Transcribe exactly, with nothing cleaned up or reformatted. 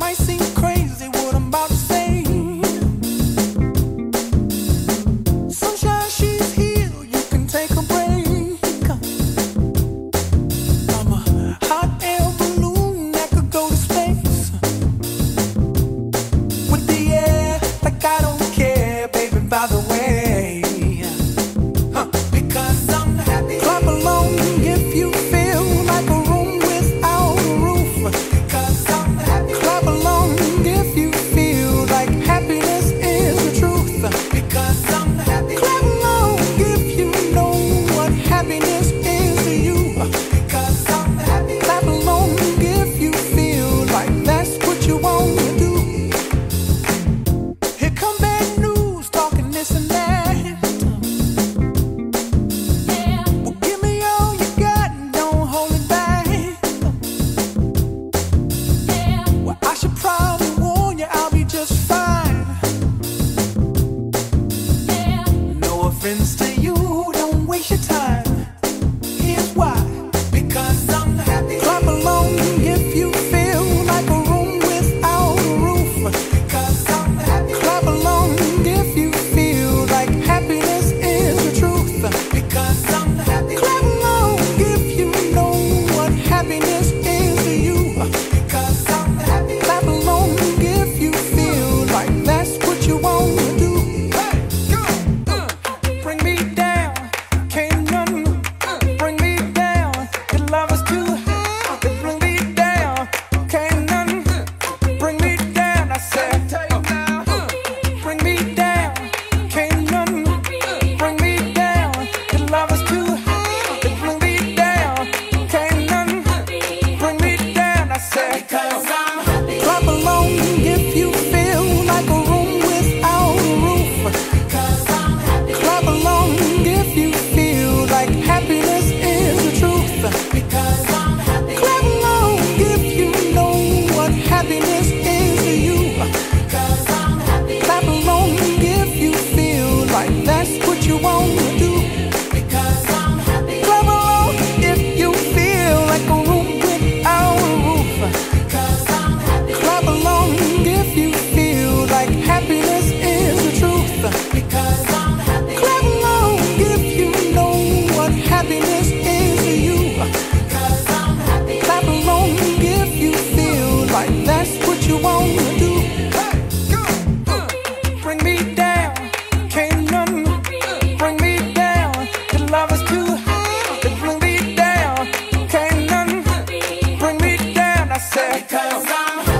might seem crazy what I'm about to say. Sunshine, she's here, you can take a break. I'm a hot air balloon that could go to space. With the air, like I don't care, baby, by the way. Huh. Because I'm happy. Clap along if you feel like a room without a roof. Because I'm happy. Clap along if you feel like happiness is the truth. Because I'm happy. Clap along if you know what happiness is to you. Because I'm happy. Clap along if you feel like that's what you want to do. Here come bad news, talking this and that. Yeah. Well, give me all you got and don't hold it back. Yeah. Well, I should probably warn you, I'll be just fine. Yeah. No offense to you, don't waste your time. Here's why. Because I'm happy. Clap along if you feel like a room without a roof. Because I'm happy. Clap along if you feel like happiness is the truth. Because I'm happy. Clap along if you know what happiness is to you. Because I'm happy. Clap along if you feel like that's what you want to do. Hey, go, uh, bring me down, can't none bring me down. Your love is too high, bring me down, can't none bring me down. I said, uh, bring me down, can't none bring me down. Your love is too high, bring me down, can't none bring me down. I said, because I'm happy. Clap along if you feel like a room without a roof. Because I'm happy. Clap along if you feel like happiness is the truth. Because I'm happy. Clap along if you know what happiness is to you. Because I'm happy. Clap along if you feel like that's what you want to do. Because I'm happy. Clap along if you feel like a room without a roof. Because I'm happy. Clap along if you feel like happiness is the truth. Because I'm happy. Clap along if you know what happiness is to you. Because I'm happy. Clap along if you feel like that's what you want to do. Hey, go, uh, bring me down, can't none bring me down. Your love is too high, bring me down, can't none bring me down. I said, because I'm happy.